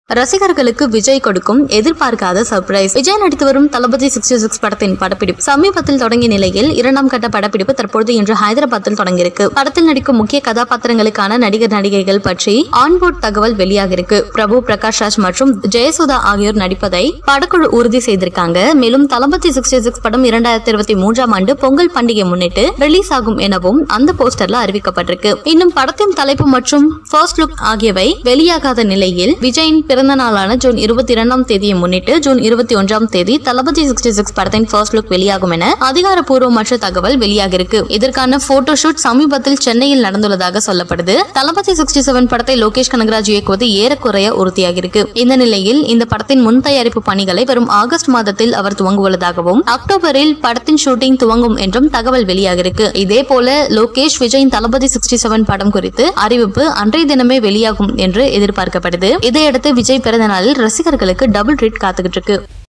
ரசிகர்களுக்கு விஜய் கொடுக்கும் எதிர்பார்க்காத சர்ப்ரைஸ். விஜய் நடித்து வரும் தளபதி 66 படத்தின் படப்பிடிப்பு சமீபத்தில் தொடங்கிய நிலையில் இரண்டாம் கட்ட படப்பிடிப்பு தற்போது இன்று ஹைதராபாத்தில் தொடங்கியிருக்கு. படத்தில் நடிக்கும் முக்கிய கதாபாத்திரங்களுக்கான நடிகர் நடிகைகள் பற்றி ஆன்போர்ட் தகவல் வெளியாகிருக்கு. பிரபு, பிரகாஷ் ராஜ் மற்றும் ஜெயசுதா ஆகியோர் நடிப்பதை படக்குழு உறுதி செய்திருக்காங்க. மேலும் தளபதி 66 படம் 2023ஆம் ஆண்டு பொங்கல் பண்டிகை முன்னிட்டு ரிலீஸ் ஆகும் எனவும் அந்த போஸ்டர்ல அறிவிக்கப்பட்டிருக்கு. இன்னும் படத்தின் தலைப்பு மற்றும் ஃபர்ஸ்ட் லுக் ஆகியவை வெளியாகாத நிலையில் விஜயின் பிறந்த நாளான ஜூன் 22ஆம் தேதியை முன்னிட்டு ஜூன் 21ஆம் தேதி தளபதி 66 படத்தின் ஃபர்ஸ்ட் லுக் வெளியாகும் என அதிகாரப்பூர்வமற்ற தகவல் வெளியாகிருக்கு. இதற்கான போட்டோ ஷூட் சமீபத்தில் சென்னையில் நடந்துள்ளதாக சொல்லப்படுது. தளபதி 67 படத்தை லோகேஷ் கனகராஜ் இயக்குவது ஏறக்குறைய உறுதியாகிருக்கு. இந்த நிலையில் இந்த படத்தின் முன் தயாரிப்பு பணிகளை வரும் ஆகஸ்ட் மாதத்தில் அவர் துவங்குவதாகவும் அக்டோபரில் படத்தின் ஷூட்டிங் துவங்கும் என்றும் தகவல் வெளியாகிருக்கு. இதே போல லோகேஷ் விஜயின் தளபதி 67 படம் குறித்து அறிவிப்பு அன்றைய தினமே வெளியாகும் என்று எதிர்பார்க்கப்படுது. இதையடுத்து விஜய் பிறந்த நாளில் ரசிகர்களுக்கு டபுள் ட்ரீட் காத்துக்கிட்டு இருக்கு.